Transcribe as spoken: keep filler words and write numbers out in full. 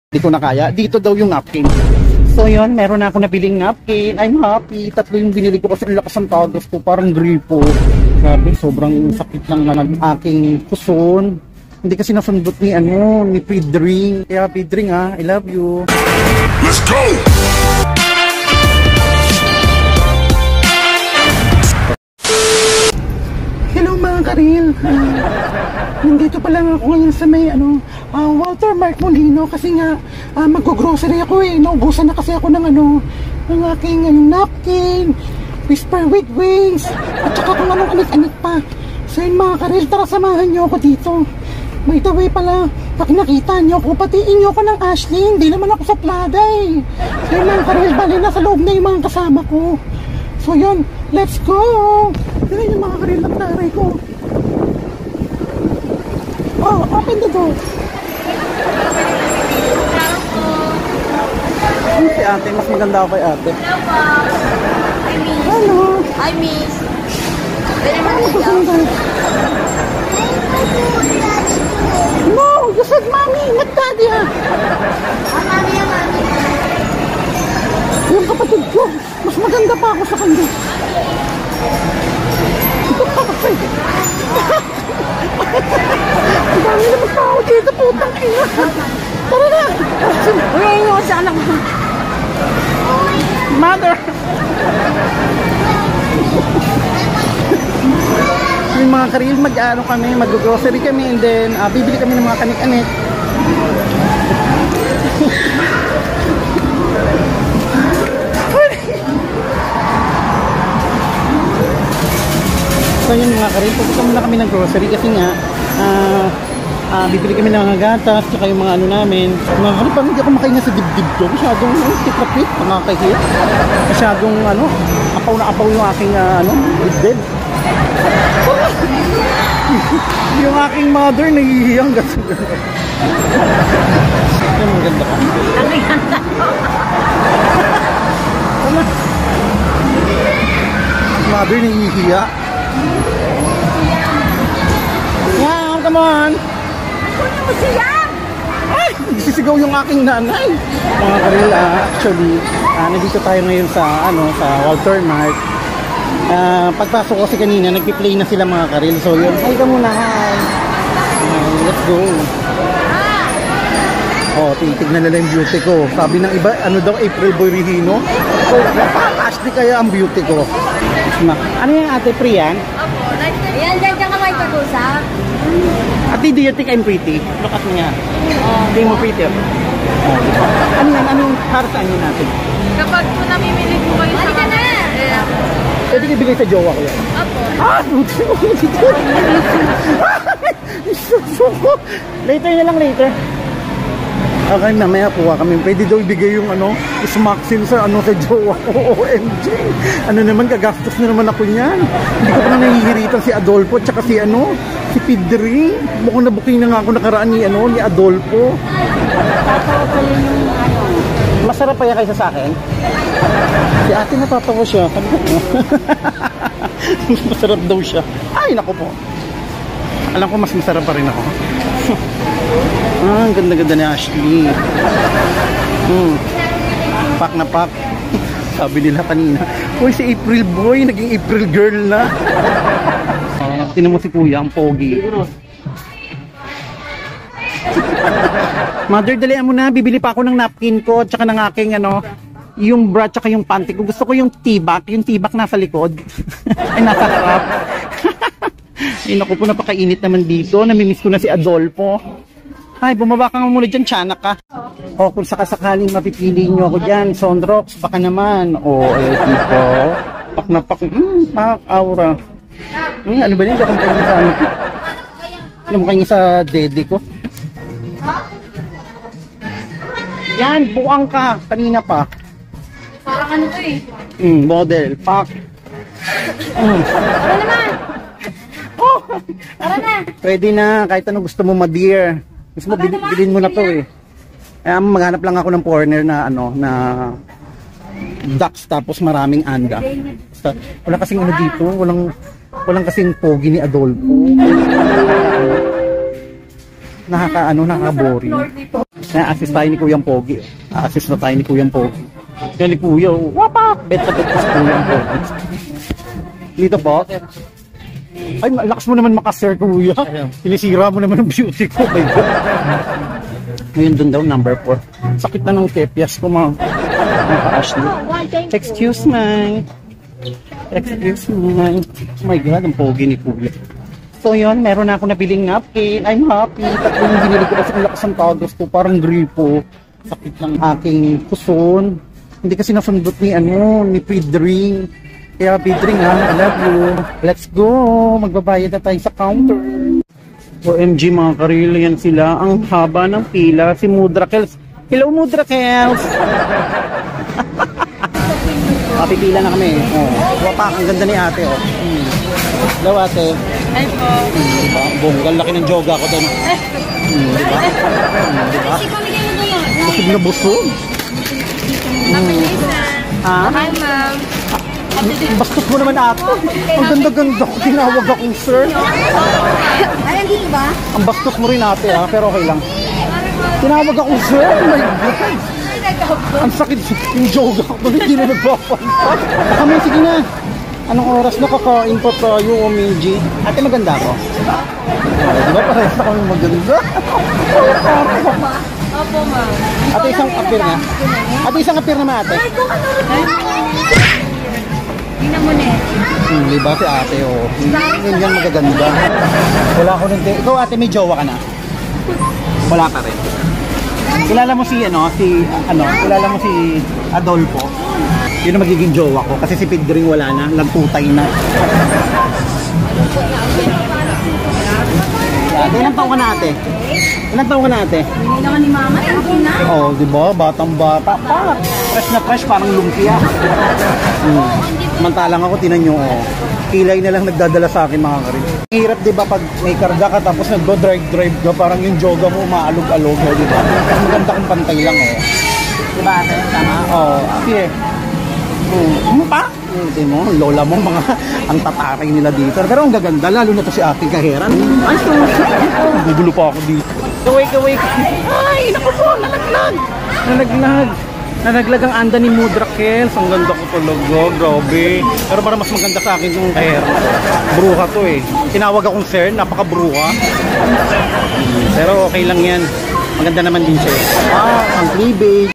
Hindi ko na kaya. Dito daw yung napkin. So yun, meron na ako nabiling napkin. I'm happy. Tatlo yung binili ko kasi ang lakas ng tagas ko. Parang gripo. Grabe, sobrang sakit lang na ng aking puson. Hindi kasi nasundot ni ano, ni Pedring. Kaya Pedring ah, I love you. Let's go! Hello mga karil. Uh, nandito pa lang ako ngayon sa may ano, uh, Walter Mark Molino kasi nga uh, mag-grocery ako eh. Naubusan na kasi ako ng ano, ng aking uh, napkin, whisper with wings, at saka kung anong anik-anik pa. So yun mga karil, tara samahan nyo ako dito. By the way pala, pag nakita nyo ako, patiin nyo ako ng Ashley, hindi naman ako sa plada eh. So yun mga karil, bali na sa loob na yung mga kasama ko. So yun, let's go! Tignan yung mga karil ng taray ko. Oh, open the door. Ano si ate? Mas maganda ako kay ate. Hello po. Hello. Hi, miss. Hi, miss. Pwede mo Ano siya? No, you said mommy, not daddy ah. Ah, mami, ah, mami. Yung kapatid ko, mas maganda pa ako sa kanya. Ito pa kasi. Ang dami naman tao dito, putang ina. Tara na. Uy, yung sa anak mo. Mother. Yung mga karil, mag-ano kami, mag-grocery kami, and then uh, bibili kami ng mga kanik-anik. So yun mga karil, pupunta muna kami ng grocery kasi nga uh, uh, bibili kami ng mga gatas tsaka yung mga ano namin. Mga karil, parang hindi ako makahinga sa dibdib ko. Masyadong uh, titrapit, makakahit. Masyadong ano, apaw na apaw yung aking uh, ano, dibdib. Yung aking mother nahihiyang gato. Yung maganda ka. Ang ganda. Tama. Mother nahihiya. Yeah, come on. Kunin mo siya! Ay, nagsisigaw yung aking nanay. Mga karil, uh, actually, uh, nandito tayo ngayon sa, ano, sa Walter Mark. Uh, pagpasok ko kasi kanina, nagpi-play na sila mga karil. So yun, hi ka muna, hi. Uh, let's go. Oh, titignan nila yung beauty ko. Sabi ng iba, ano daw, April Borihino. So, Ashley kaya ang beauty ko. Ano yung ate, Priyan? Opo, nice to meet you. Ayan, dyan ka may pag-usap. Ate, do you think I'm pretty? Look at me nga. Oh, Hindi mo pretty ako. Oh, diba? Ano yan? Anong para saan yun natin? Kapag po namimili po kayo sa ka na! eh, Pwede ibigay sa jowa ko yan. Opo. Ah! Buti mo dito! Isusuko! Later na lang, later. Okay, mamaya po kami. Pwede daw ibigay yung ano, smacksin sa ano sa jowa ko. O M G! Ano naman, gagastos na naman ako niyan. Hindi ko pa na nahihiritan si Adolfo at saka si ano, si Pedring. Mukhang nabuking na nga ako nakaraan ni ano, ni Adolfo. Masarap pa yan kaysa sa akin? Si ate natatawa siya. Masarap daw siya. Ay, naku po. Alam ko mas masarap pa rin ako. Ah, ang ganda-ganda ni Ashley. Hmm. Pak na pak. Sabi nila kanina, uy, si April boy, naging April girl na. Uh, tinan mo si kuya, ang pogi. Mother, dalian mo na. Bibili pa ako ng napkin ko, tsaka ng aking ano, yung bra, tsaka yung panty ko. Gusto ko yung tibak, yung tibak nasa likod. Ay, nasa harap. Ay, naku po, napakainit naman dito. Namimiss ko na si Adolfo. Ay, bumaba ka nga muna dyan, tiyanak ka. O, kung sakasakaling mapipili nyo ako dyan, Sondrox, baka naman. O, eh, tipo, pak na pak, hmm, pak, aura. Hmm, ano ba yun? Ako kayo sa ano? Ano mo kayo sa dede ko? Yan, buang ka. Kanina pa. Parang ano to eh. Hmm, model, pak. Hmm. Tara naman! Oh, Tara na! pwede na, kahit ano gusto mo, ma-dear. Gusto mo, bil bilhin mo na to eh. Eh, maghanap lang ako ng foreigner na ano, na ducks tapos maraming anda. Basta, wala kasing ano dito, walang, walang kasing pogi ni Adolfo. Nakaka, ano, nakaka-boring. Na-assist tayo ni Kuyang Pogi. Na-assist na tayo ni Kuyang Pogi. Yan ni Kuya, oh. Wapak! Bet na bet ko si Kuyang Pogi. Dito po. Ay, lakas mo naman makasir, Kuya. Sinisira mo naman ang beauty ko. My God. Ngayon dun daw, number four. Sakit na ng tepias ko, mga ka-Ashley. Excuse me. Excuse me. Oh my God, ang pogi ni Kuya. So yun, meron na ako nabiling napkin. I'm happy. Tatlo yung binili ko kasi ang lakas ng tagos ko. Parang gripo. Sakit ng aking puson. Hindi kasi nasundot ni ano, ni Pedring. Kaya Pedring ha, I love you. Let's go. Magbabayad na tayo sa counter. O M G mga karil, yan sila. Ang haba ng pila. Si Mudra Kels. Hello Mudra Kels. Papipila na kami. Oh, wapak, ang ganda ni ate. Oh. Hmm. Hello ate. Ay po. Hmm, diba? Bonggal, laki ng joga ko doon. Hmm, diba? Hmm, diba? Busog na busog. Hmm. Ha? Hi ma'am. Bastos mo naman ate. Ang ganda-ganda ko. Tinawag akong sir. Ay, andito ba? Ang bastos mo rin ate ha, pero okay lang. Tinawag akong sir. Oh my God. Ang sakit yung joga ko. Hindi na nagpapanta. Kami, sige na. Anong oras na kakain pa tayo, Omiji? Ate, maganda ako. Oh, di ba parehas na kami maganda? Opo ma'am. Ate, isang appear na. Ate, isang appear naman ate. Hindi na muna eh. Hmm, di ba si ate, oh. Yun yan magaganda. Wala ko rin. Ikaw ate, may jowa ka na? Wala pa rin. Kilala mo si, ano, si, ano, kilala mo si Adolfo? Yun ang magiging jowa ko. Kasi si Pedring wala na, nagtutay na. Ate, ilang taon ka na ate? Ilang taon ka na ate? Hindi naman ni mama, hindi na. Oo, oh, di ba? Batang bata pa. Fresh na fresh, parang lumpia. Hmm. Samantalang ako, tinan nyo, oh. Kilay na lang nagdadala sa akin mga karin. Hirap di ba pag may karga ka tapos nagdo-drive-drive ka, parang yung joga mo maalog-alog, oh, di ba? Ang maganda kong pantay lang, oh. Di ba ate? Tama? Oo. Oh, sige. Hmm, pa? Hindi mo, lola mo, mga ang tataray nila dito. Pero ang gaganda, lalo na to si ating kaheran. Ay, so, gugulo pa ako dito. Gaway, gaway. Ay, naku po, nalaglag. Nalaglag. Nalaglag ang anda ni Mudra Kels. Ang ganda ko talaga, grabe. Pero para mas maganda sa akin yung kaheran. Bruha to eh. Tinawag akong sir, napaka-bruha. Pero okay lang yan. Maganda naman din siya. Ah, ang cleavage.